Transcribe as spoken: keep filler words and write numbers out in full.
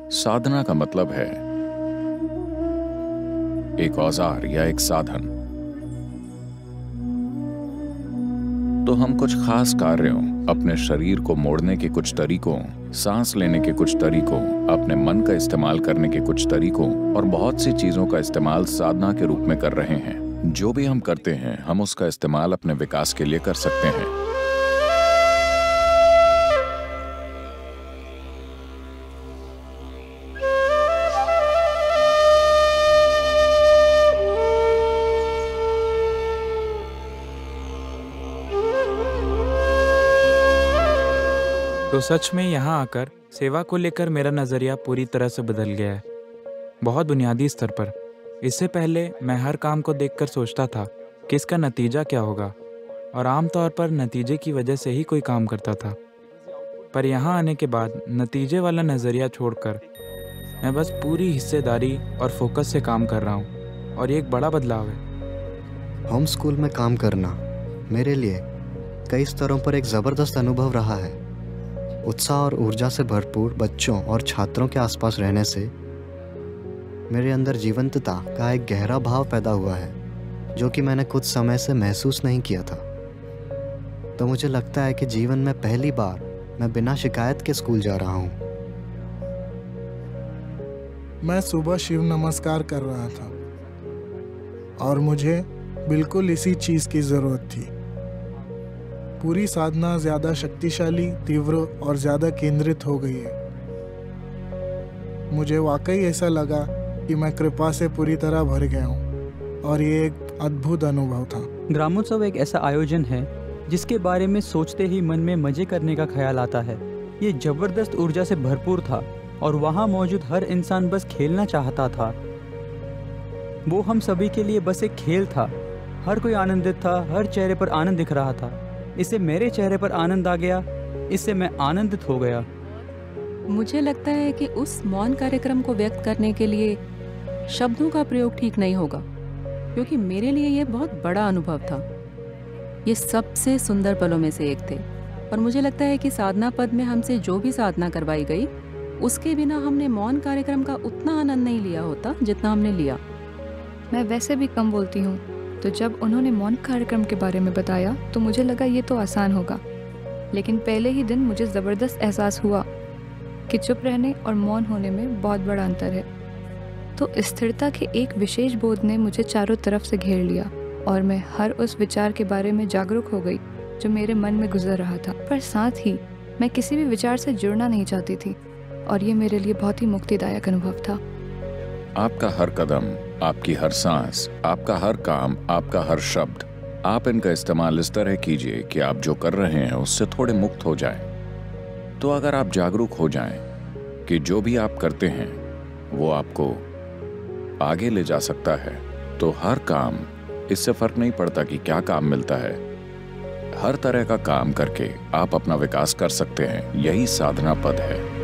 साधना का मतलब है एक औजार या एक साधन। तो हम कुछ खास कार्यों, अपने शरीर को मोड़ने के कुछ तरीकों, सांस लेने के कुछ तरीकों, अपने मन का इस्तेमाल करने के कुछ तरीकों और बहुत सी चीजों का इस्तेमाल साधना के रूप में कर रहे हैं। जो भी हम करते हैं, हम उसका इस्तेमाल अपने विकास के लिए कर सकते हैं। तो सच में यहाँ आकर सेवा को लेकर मेरा नज़रिया पूरी तरह से बदल गया है, बहुत बुनियादी स्तर पर। इससे पहले मैं हर काम को देखकर सोचता था कि इसका नतीजा क्या होगा, और आमतौर पर नतीजे की वजह से ही कोई काम करता था। पर यहाँ आने के बाद नतीजे वाला नज़रिया छोड़कर मैं बस पूरी हिस्सेदारी और फोकस से काम कर रहा हूँ, और ये एक बड़ा बदलाव है। होम स्कूल में काम करना मेरे लिए कई स्तरों पर एक ज़बरदस्त अनुभव रहा है। उत्साह और ऊर्जा से भरपूर बच्चों और छात्रों के आसपास रहने से मेरे अंदर जीवंतता का एक गहरा भाव पैदा हुआ है, जो कि मैंने कुछ समय से महसूस नहीं किया था। तो मुझे लगता है कि जीवन में पहली बार मैं बिना शिकायत के स्कूल जा रहा हूँ। मैं सुबह शिव नमस्कार कर रहा था और मुझे बिल्कुल इसी चीज़ की ज़रूरत थी। पूरी साधना ज़्यादा शक्तिशाली, तीव्र और ज़्यादा केंद्रित हो गई है। मुझे वाकई ऐसा लगा कि मैं कृपा से पूरी तरह भर गया हूँ, और ये एक अद्भुत अनुभव था। ग्रामोत्सव एक ऐसा आयोजन है जिसके बारे में सोचते ही मन में मजे करने का ख्याल आता है। ये ज़बरदस्त ऊर्जा से भरपूर था, और वहाँ मौजूद हर इंसान बस खेलना चाहता था। वो हम सभी के लिए बस एक खेल था। हर कोई आनंदित था, हर चेहरे पर आनंद दिख रहा था। इससे मेरे चेहरे पर आनंद आ गया, इससे मैं आनंदित हो गया। मुझे लगता है कि उस मौन कार्यक्रम को व्यक्त करने के लिए शब्दों का प्रयोग ठीक नहीं होगा, क्योंकि मेरे लिए यह बहुत बड़ा अनुभव था। ये सबसे सुंदर पलों में से एक थे, और मुझे लगता है कि साधना पद में हमसे जो भी साधना करवाई गई, उसके बिना हमने मौन कार्यक्रम का उतना आनंद नहीं लिया होता जितना हमने लिया। मैं वैसे भी कम बोलती हूँ, तो जब उन्होंने मौन कार्यक्रम के बारे में बताया तो मुझे लगा ये तो आसान होगा, लेकिन पहले ही दिन मुझे ज़बरदस्त एहसास हुआ कि चुप रहने और मौन होने में बहुत बड़ा अंतर है। तो स्थिरता के एक विशेष बोध ने मुझे चारों तरफ से घेर लिया, और मैं हर उस विचार के बारे में जागरूक हो गई जो मेरे मन में गुजर रहा था। पर साथ ही मैं किसी भी विचार से जुड़ना नहीं चाहती थी, और ये मेरे लिए बहुत ही मुक्तिदायक अनुभव था। आपका हर कदम, आपकी हर सांस, आपका हर काम, आपका हर शब्द, आप इनका इस्तेमाल इस तरह कीजिए कि आप जो कर रहे हैं उससे थोड़े मुक्त हो जाएं। तो अगर आप जागरूक हो जाएं कि जो भी आप करते हैं वो आपको आगे ले जा सकता है, तो हर काम, इससे फर्क नहीं पड़ता कि क्या काम मिलता है, हर तरह का काम करके आप अपना विकास कर सकते हैं। यही साधना पद है।